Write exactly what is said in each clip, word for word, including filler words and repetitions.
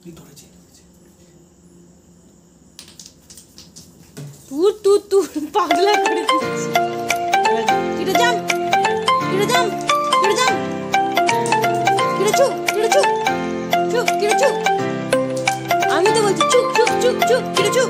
তুই তুই তুই পাগলা করে দিচ্ছিস। কিরে যাম কিরে যাম কিরে যাম কিরে চুপ কিরে চুপ চুপ কিরে চুপ আমি তো বলছি চুপ চুপ চুপ চুপ কিরে চুপ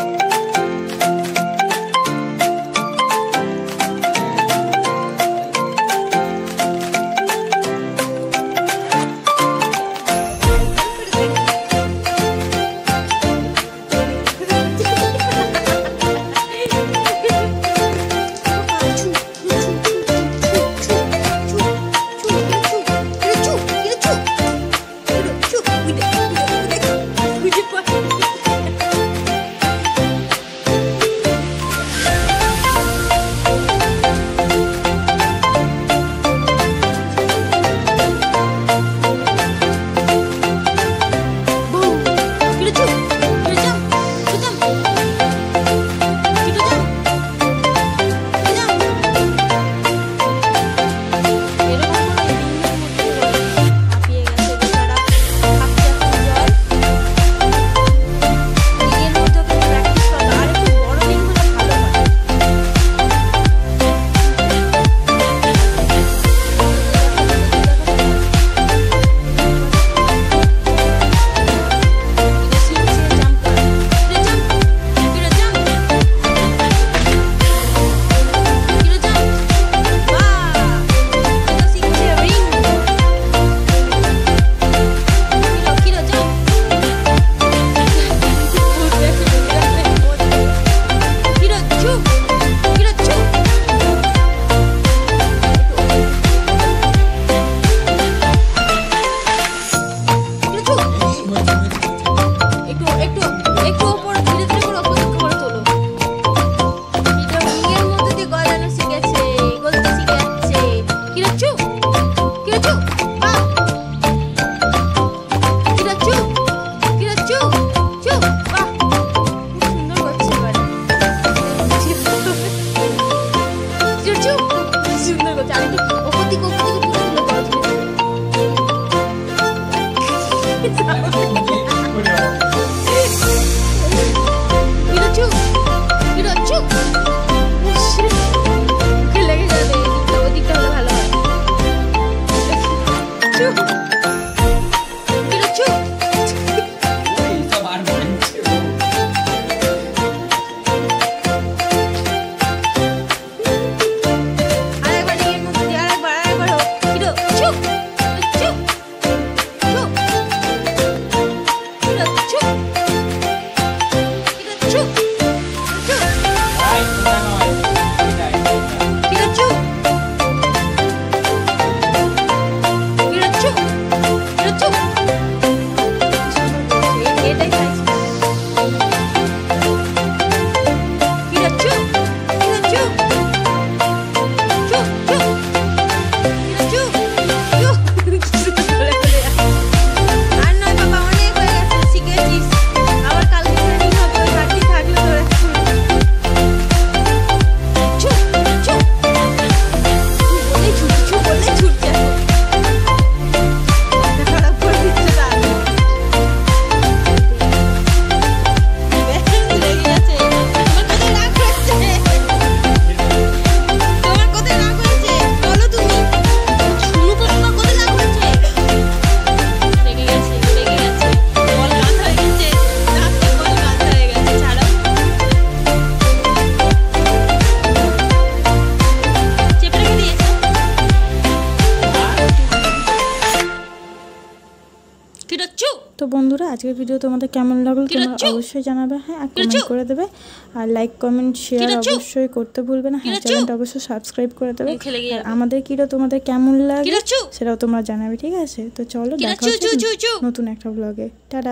তো বন্ধুরা আজকের ভিডিও তোমাদের কেমন লাগলো তোমরা অবশ্যই জানাবে, হ্যাঁ, আর কমেন্ট করে দেবে, আর লাইক কমেন্ট শেয়ার অবশ্যই করতে ভুলবে না, হ্যাঁ, চ্যানেলটা অবশ্যই সাবস্ক্রাইব করে দেবে। আর আমাদের কিডো তোমাদের কেমন লাগে সেটাও তোমরা জানাবে, ঠিক আছে? তো চলো দেখা হচ্ছে নতুন একটা ব্লগে। টাটা।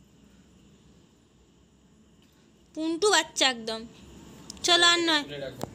পুন্টু বাচ্চা একদম, চলো আর নয়।